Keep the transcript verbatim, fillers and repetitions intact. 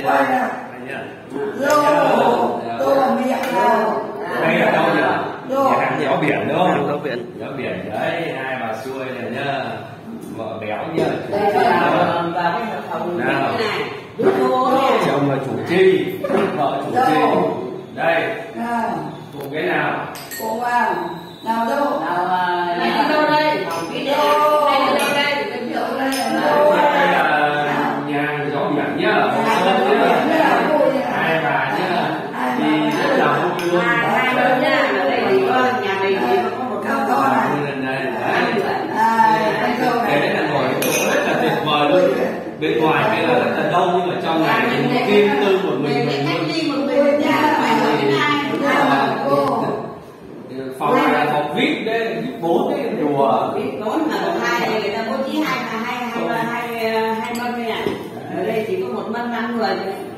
quay nào. Lô, tô là miệng nào. Đây là đâu nhỉ? Nhà hàng gió biển đúng không? Gió biển. Gió biển đấy, hai bà xuôi này nhá. Vợ béo nhá. Đây là vào cái hợp đồng này. Chồng là chủ chi, vợ chủ chi. Đây. Nào. Cùng cái nào? Cùng vào. Nào đâu? Nào này là đâu đây? Đây là đâu đây? Giới thiệu đây là Đây là nhà gió biển nhá. Hai bà nhá. Đi rất là vui luôn. hai bên nha. Ở đây thì có nhà mình thì có một cao to này. Đấy là ngồi chỗ rất là tuyệt vời luôn. Bên ngoài kia là rất là đông nhưng mà trong này thì một kim tư một mình mình cách ly một mình nha. Phải hỏi cái này. Phòng này là phòng vê i pê đấy, vê i pê bốn đấy, đùa. vê i pê bốn là hai này người ta bố trí hai hai hai hai hai mâm này. Ở đây chỉ có một mâm năm người.